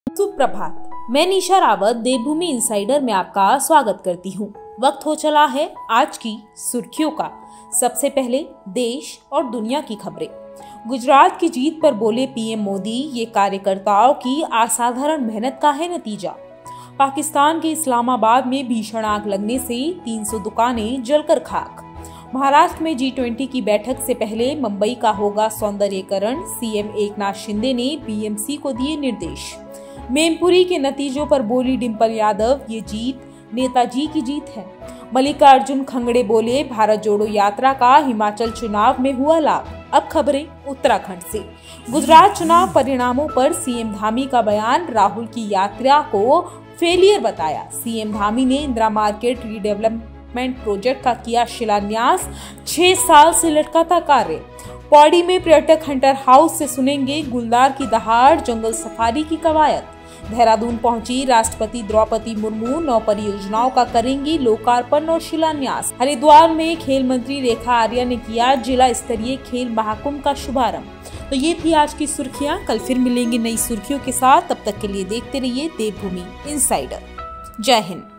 सुप्रभात, मैं निशा रावत देवभूमि इनसाइडर में आपका स्वागत करती हूँ। वक्त हो चला है आज की सुर्खियों का। सबसे पहले देश और दुनिया की खबरें। गुजरात की जीत पर बोले पीएम मोदी, ये कार्यकर्ताओं की असाधारण मेहनत का है नतीजा। पाकिस्तान के इस्लामाबाद में भीषण आग लगने से 300 दुकानें जलकर खाक। महाराष्ट्र में G20 की बैठक से पहले मुंबई का होगा सौंदर्यीकरण, सीएम एकनाथ शिंदे ने बीएमसी को दिए निर्देश। मैनपुरी के नतीजों पर बोली डिंपल यादव, ये जीत नेताजी की जीत है। मल्लिकार्जुन खड़गे बोले, भारत जोड़ो यात्रा का हिमाचल चुनाव में हुआ लाभ। अब खबरें उत्तराखंड से। गुजरात चुनाव परिणामों पर सीएम धामी का बयान, राहुल की यात्रा को फेलियर बताया। सीएम धामी ने इंदिरा मार्केट रीडेवलपमेंट प्रोजेक्ट का किया शिलान्यास, 6 साल से लटका था कार्य। पौड़ी में पर्यटक हंटर हाउस से सुनेंगे गुलदार की दहाड़, जंगल सफारी की कवायद। देहरादून पहुंची राष्ट्रपति द्रौपदी मुर्मू, 9 परियोजनाओं का करेंगी लोकार्पण और शिलान्यास। हरिद्वार में खेल मंत्री रेखा आर्या ने किया जिला स्तरीय खेल महाकुंभ का शुभारंभ। तो ये थी आज की सुर्खियां। कल फिर मिलेंगे नई सुर्खियों के साथ। तब तक के लिए देखते रहिए देवभूमि इनसाइडर। जय हिंद।